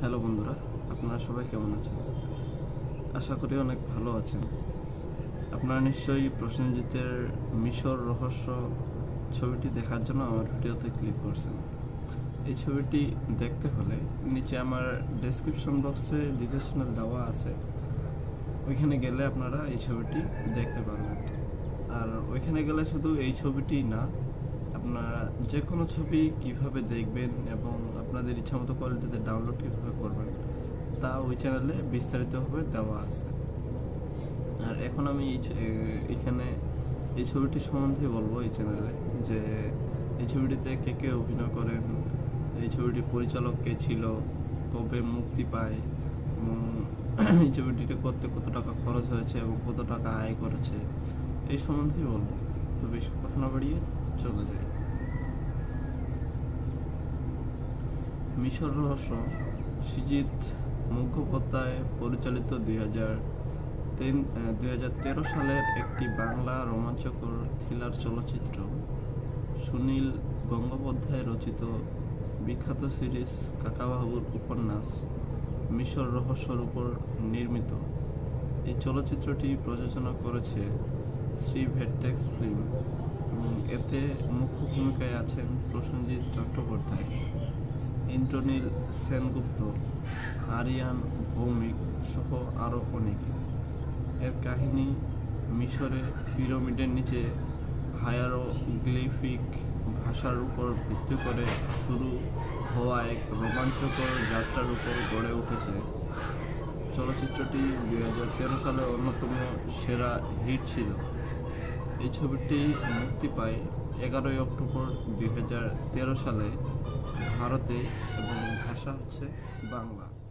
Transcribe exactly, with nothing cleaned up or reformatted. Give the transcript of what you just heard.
Hello বন্ধুরা, আপনারা সবাই কেমন আছেন? আশা করি অনেক ভালো আছেন। আপনারা নিশ্চয়ই প্রসেনজিতের মিশর রহস্য ছবিটি দেখার জন্য আমার ভিডিওতে ক্লিক করছেন। এই ছবিটি দেখতে হলে নিচে আমার ডেসক্রিপশন বক্সে দ্বিতীয় চ্যানেল দেওয়া আছে, ওইখানে গেলে আপনারা এই ছবিটি দেখতে পারবেন। আর ওইখানে গেলে শুধু এই ছবিটি না, আপনারা যে কোনো ছবি কিভাবে দেখবেন এবং আপনাদের ইচ্ছামতো কোয়ালিটিতে ডাউনলোড কীভাবে করবেন তা ওই চ্যানেলে বিস্তারিতভাবে দেওয়া আছে। আর এখন আমি এখানে এই ছবিটি সম্বন্ধে বলবো এই চ্যানেলে, যে এই ছবিটিতে কে কে অভিনয় করেন, এই ছবিটির পরিচালক কে ছিল, কবে মুক্তি পায় এবং এই ছবিটিতে করতে কত টাকা খরচ হয়েছে এবং কত টাকা আয় করেছে, এই সম্বন্ধেই বলবো। তো বেশি কথা না বাড়িয়ে চলে যায়। মিশর রহস্য সৃজিত মুখোপাধ্যায় পরিচালিত দুই হাজার তিন দুই হাজার তেরো সালের একটি বাংলা রোমাঞ্চকর থ্রিলার চলচ্চিত্র। সুনীল গঙ্গোপাধ্যায় রচিত বিখ্যাত সিরিজ কাকাবাবুর উপন্যাস মিশর রহস্যর উপর নির্মিত। এই চলচ্চিত্রটি প্রযোজনা করেছে শ্রী ভেট্টেক্স ফিল্ম এবং এতে মুখ্য ভূমিকায় আছেন প্রসেনজিৎ চট্টোপাধ্যায়, ইন্দ্রনীল সেনগুপ্ত, আরিয়ান ভৌমিক সহ আরও অনেকে। এর কাহিনী মিশরে পিরামিডের নিচে হায়ারোগ্লিফিক ভাষার উপর ভিত্তি করে শুরু হওয়া এক রোমাঞ্চকর যাত্রার উপর গড়ে উঠেছে। চলচ্চিত্রটি দুই হাজার তেরো সালে অন্যতম সেরা হিট ছিল। এই ছবিটি মুক্তি পায় এগারোই অক্টোবর দুই হাজার তেরো সালে ভারতে এবং ভাষা হচ্ছে বাংলা।